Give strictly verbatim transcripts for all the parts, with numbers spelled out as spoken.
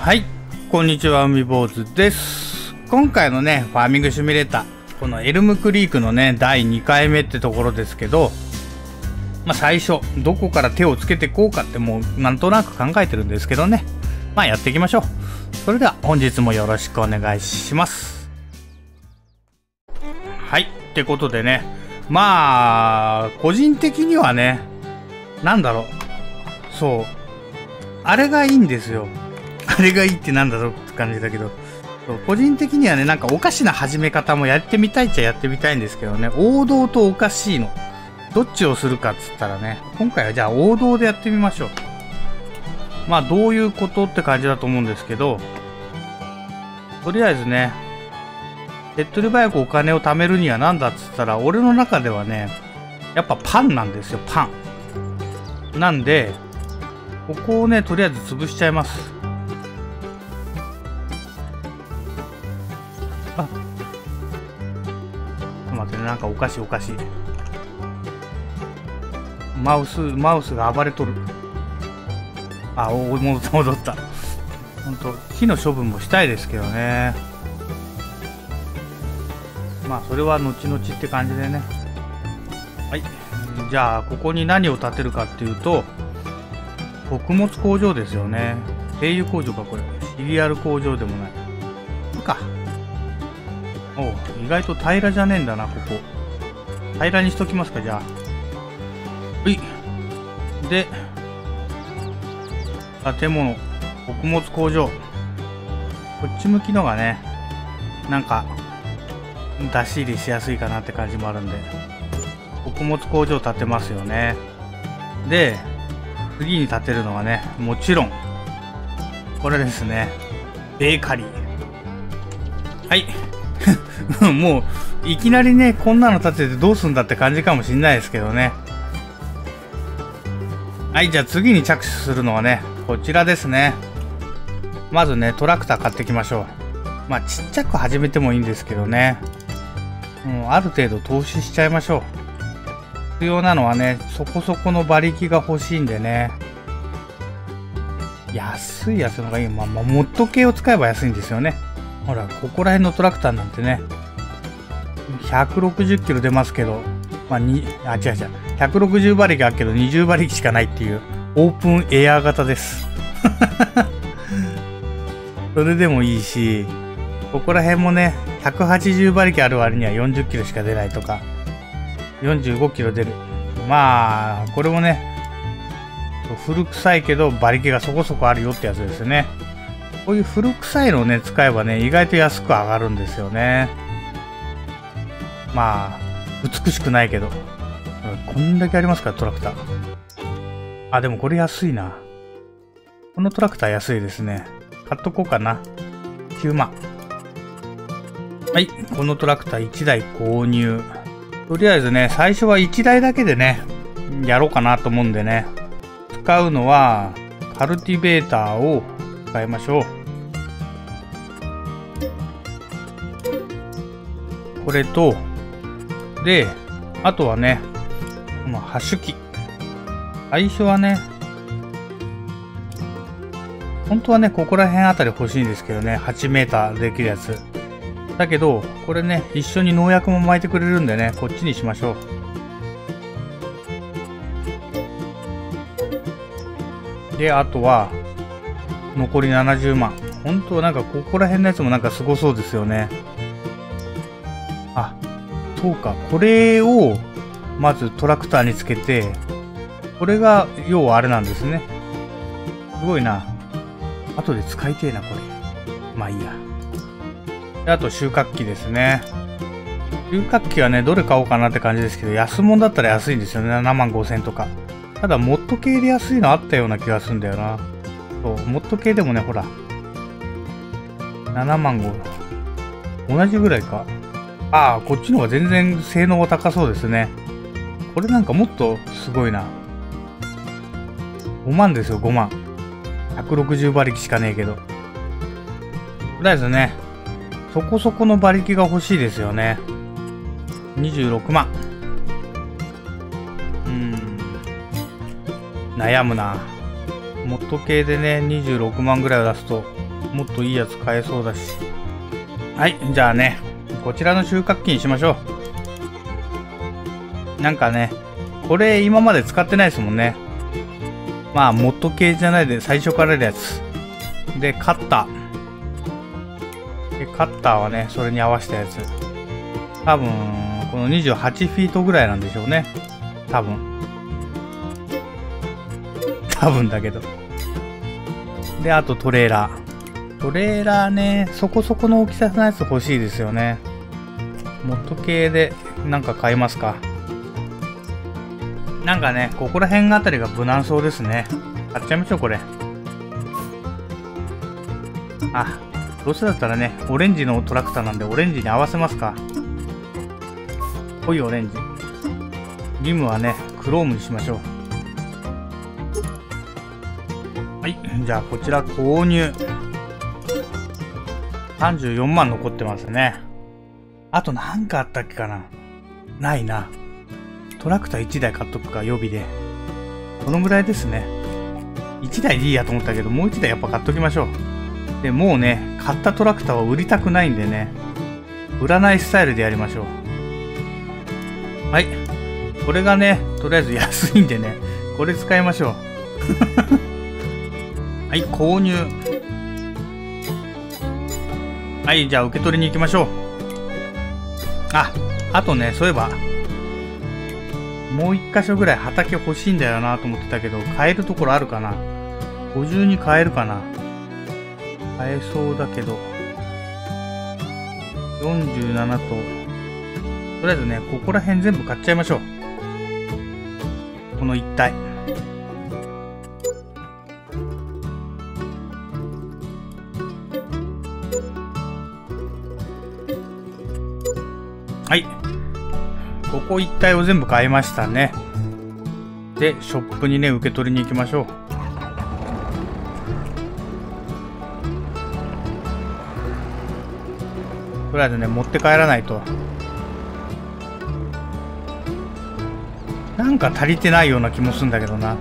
はい、こんにちは、海坊主です。今回のね、ファーミングシミュレーター、このエルムクリークのね、だいにかいめってところですけど、まあ最初、どこから手をつけていこうかってもうなんとなく考えてるんですけどね。まあやっていきましょう。それでは本日もよろしくお願いします。はい、ってことでね、まあ、個人的にはね、なんだろう、そう、あれがいいんですよ。あれがいいってなんだろうって感じだけど、そう個人的にはね、なんかおかしな始め方もやってみたいっちゃやってみたいんですけどね、王道とおかしいの、どっちをするかっつったらね、今回はじゃあ王道でやってみましょう。まあ、どういうことって感じだと思うんですけど、とりあえずね、手っ取り早くお金を貯めるには何だっつったら、俺の中ではね、やっぱパンなんですよ、パン。なんで、ここをね、とりあえず潰しちゃいます。あ、ちょっと待ってね、なんかおかしいおかしい。マウス、マウスが暴れとる。あ、お、戻った戻った。ほんと、火の処分もしたいですけどね。まあ、それは後々って感じでね。はい。じゃあ、ここに何を建てるかっていうと、穀物工場ですよね。精油工場か、これ。シリアル工場でもない。いいか。おう、意外と平らじゃねえんだな、ここ。平らにしときますか、じゃあ。はい。で、建物、穀物工場。こっち向きのがね、なんか、出し入れしやすいかなって感じもあるんで。穀物工場建てますよね。で、次に建てるのはね、もちろん、これですね。ベーカリー。はい。もう、いきなりね、こんなの建ててどうすんだって感じかもしんないですけどね。はい、じゃあ次に着手するのはね、こちらですね。まずね、トラクター買ってきましょう。まあ、ちっちゃく始めてもいいんですけどね。もう、ある程度投資しちゃいましょう。必要なのはね、そこそこの馬力が欲しいんでね。安いやつのがいい。まあ、まあ、モッド系を使えば安いんですよね。ほら、ここら辺のトラクターなんてね、ひゃくろくじゅっキロ出ますけど、まあ、に、あ、違う違う。ひゃくろくじゅう馬力あるけどにじゅう馬力しかないっていうオープンエアー型です。それでもいいし、ここら辺もね、ひゃくはちじゅう馬力ある割にはよんじゅっキロしか出ないとか、よんじゅうごキロ出る。まあ、これもね、古臭いけど馬力がそこそこあるよってやつですよね。こういう古臭いのをね、使えばね、意外と安く上がるんですよね。まあ、美しくないけど。こんだけありますから、トラクター。あ、でもこれ安いな。このトラクター安いですね。買っとこうかな。きゅうまん。はい、このトラクターいちだい購入。とりあえずね、最初はいちだいだけでね、やろうかなと思うんでね。使うのは、カルティベーターを使いましょう。これと、で、あとはね、このハッシュ機。最初はね、本当はね、ここら辺あたり欲しいんですけどね、はちメーターできるやつ。だけど、これね、一緒に農薬も巻いてくれるんでね、こっちにしましょう。で、あとは、残りななじゅうまん。本当はなんか、ここら辺のやつもなんかすごそうですよね。あ、そうか。これを、まずトラクターにつけて、これが、要はあれなんですね。すごいな。後で使いてえな、これ。まあいいや。で、あと収穫機ですね。収穫機はね、どれ買おうかなって感じですけど、安物だったら安いんですよね。ななまんごせんとか。ただ、モッド系で安いのあったような気がするんだよな。そう、モッド系でもね、ほら。ななまんご。同じぐらいか。ああ、こっちの方が全然性能が高そうですね。これなんかもっとすごいな。ごまんですよ、ごまん。ひゃくろくじゅう馬力しかねえけど。とりあえずね、そこそこの馬力が欲しいですよね。にじゅうろくまん。うーん。悩むな。モッド系でね、にじゅうろくまんぐらいを出すと、 もっといいやつ買えそうだし。はい、じゃあね、こちらの収穫機にしましょう。なんかね、これ今まで使ってないですもんね。まあ、モッド系じゃないで最初からあるやつ。で、カッター。で、カッターはね、それに合わせたやつ。多分、このにじゅうはちフィートぐらいなんでしょうね。多分。多分だけど。で、あとトレーラー。トレーラーね、そこそこの大きさのやつ欲しいですよね。モッド系でなんか買いますか。なんかね、ここら辺あたりが無難そうですね。買っちゃいましょう、これ。あ、どうせだったらね、オレンジのトラクターなんでオレンジに合わせますか。濃いオレンジ。リムはね、クロームにしましょう。はい、じゃあこちら購入。さんじゅうよんまん残ってますね。あとなんかあったっけかな。ないな。トラクターいちだい買っとくか、予備で。このぐらいですね。いちだいでいいやと思ったけど、もういちだいやっぱ買っときましょう。で、もうね、買ったトラクターは売りたくないんでね、売らないスタイルでやりましょう。はい。これがね、とりあえず安いんでね、これ使いましょう。はい、購入。はい、じゃあ受け取りに行きましょう。あ、あとね、そういえば、もう一箇所ぐらい畑欲しいんだよなと思ってたけど、買えるところあるかな。ごじゅうに買えるかな。買えそうだけど、よんじゅうななと、とりあえずね、ここら辺全部買っちゃいましょう。この一帯。はい。ここ一帯を全部買いましたね。で、ショップにね、受け取りに行きましょう。とりあえずね、持って帰らないと。なんか足りてないような気もするんだけどな。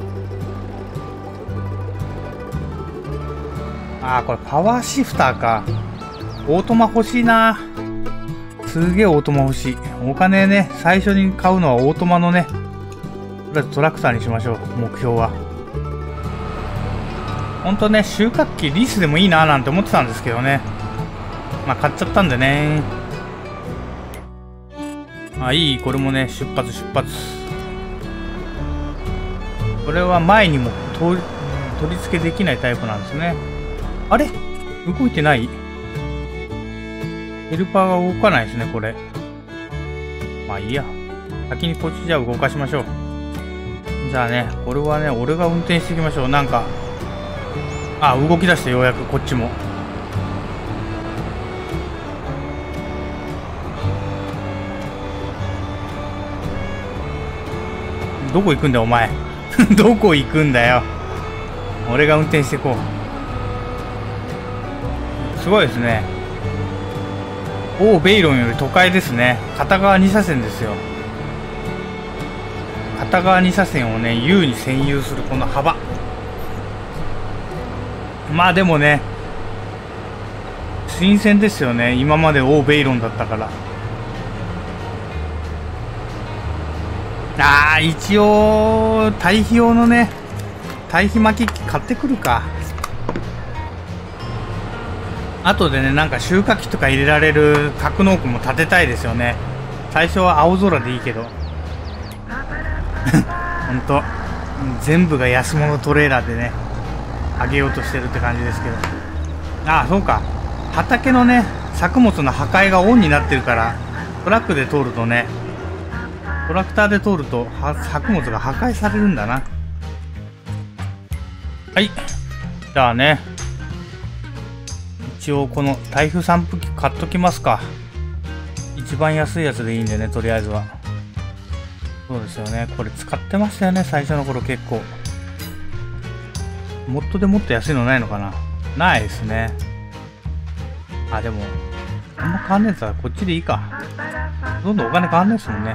ああ、これパワーシフターか。オートマ欲しいな。すげえオートマ欲しい。お金ね、最初に買うのはオートマのね、とりあえずトラクターにしましょう、目標は。ほんとね、収穫機リースでもいいなーなんて思ってたんですけどね。まあ買っちゃったんでね。あ、いい、これもね、出発出発。これは前にも取り、取り付けできないタイプなんですね。あれ？動いてない？ヘルパーが動かないですね、これ。まあいいや。先にこっちじゃあ動かしましょう。じゃあね、これはね、俺が運転していきましょう。なんか、あ、動き出してようやくこっちも。どこ行くんだよ、お前。どこ行くんだよ。俺が運転していこう。すごいですね。おお、ベイロンより都会ですね。片側に車線ですよ。片側に車線をね、優に占有するこの幅。まあでもね、新鮮ですよね。今までオーベイロンだったから。ああ、一応、堆肥用のね、堆肥巻き機買ってくるか。あとでね、なんか収穫機とか入れられる格納庫も建てたいですよね。最初は青空でいいけど。ほんと、全部が安物トレーラーでね、あげようとしてるって感じですけど。ああ、そうか。畑のね、作物の破壊がオンになってるから、トラックで通るとね、トラクターで通ると作物が破壊されるんだな。はい。じゃあね、一応この台風散布機買っときますか。一番安いやつでいいんでね、とりあえずは。そうですよね。これ使ってましたよね、最初の頃結構。モッドでもっと安いのないのかな。ないですね。あ、でも、あんま変わんねえやつはこっちでいいか。どんどんお金変わんないですもんね。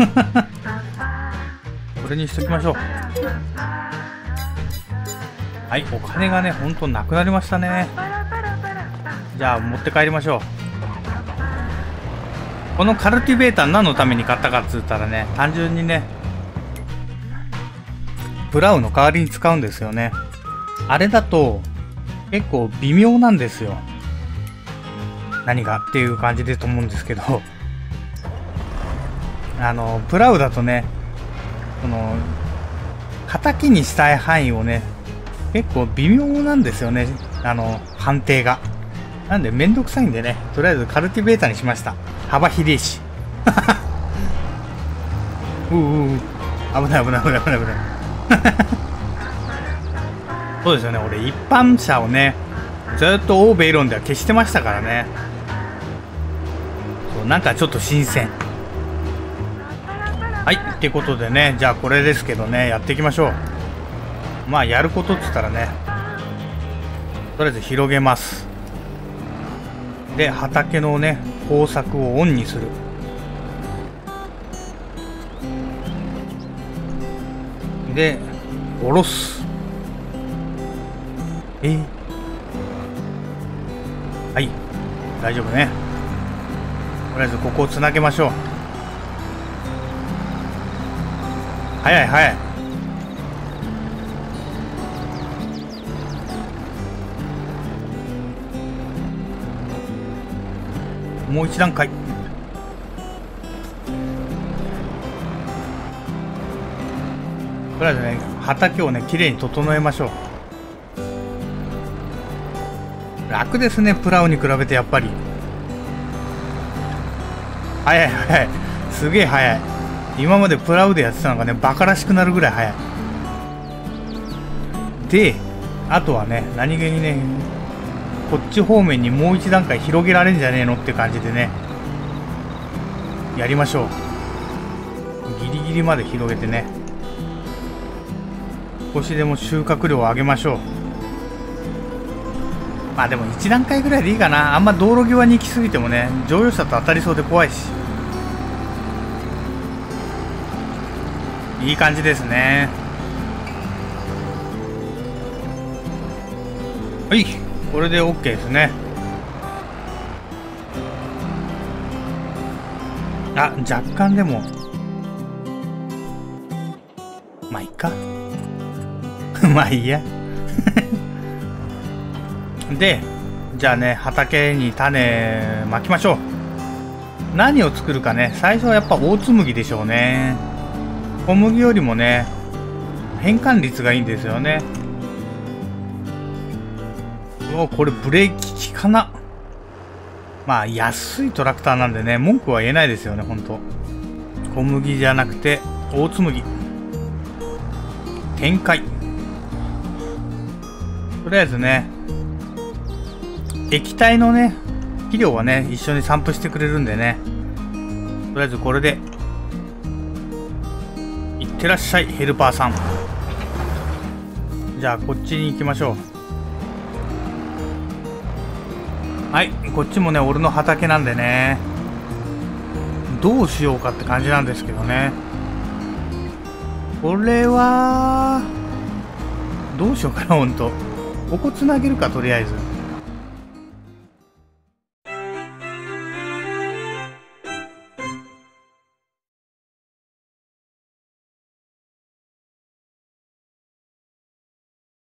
これにしときましょう。ははい、お金がね、ほんとなくなりましたね。じゃあ、持って帰りましょう。このカルティベーター何のために買ったかっつったらね、単純にね、プラウの代わりに使うんですよね。あれだと、結構微妙なんですよ。何がっていう感じでと思うんですけど、あの、プラウだとね、この、畑にしたい範囲をね、結構微妙なんですよね、あの、判定が。なんでめんどくさいんでね、とりあえずカルティベーターにしました。幅広いし。うううう。危ない危ない危ない危ない危ない。そうですよね、俺一般車をね、ずっと欧米論では消してましたからね。そう、なんかちょっと新鮮。はい、ってことでね、じゃあこれですけどね、やっていきましょう。まあやることっつったらね、とりあえず広げます。で、畑のね、工作をオンにする。で、下ろす。えー、はい、大丈夫ね。とりあえずここをつなげましょう。早い早い。もう一段階。とりあえずね、畑をね、きれいに整えましょう。楽ですね、プラウに比べてやっぱり。早い早い。すげえ早い。今までプラウでやってたのがね、バカらしくなるぐらい早い。で、あとはね、何気にね、こっち方面にもう一段階広げられんじゃねえのって感じでね、やりましょう。ギリギリまで広げてね、少しでも収穫量を上げましょう。まあでもいち段階ぐらいでいいかな。あんま道路際に行き過ぎてもね、乗用車と当たりそうで怖いし。いい感じですね。はい、これで OK ですね。あ、若干でもまあいいか。まあいいや。で、じゃあね、畑に種まきましょう。何を作るかね、最初はやっぱ大紬でしょうね。小麦よりもね、変換率がいいんですよね。お、これブレーキ効かな。まあ安いトラクターなんでね、文句は言えないですよね、ほんと。小麦じゃなくて大紬。展開。とりあえずね、液体のね、肥料はね、一緒に散布してくれるんでね。とりあえずこれで、いってらっしゃい、ヘルパーさん。じゃあ、こっちに行きましょう。はい、こっちもね、俺の畑なんでね。どうしようかって感じなんですけどね。これは、どうしようかな、ほんと。ここつなげるか、とりあえず。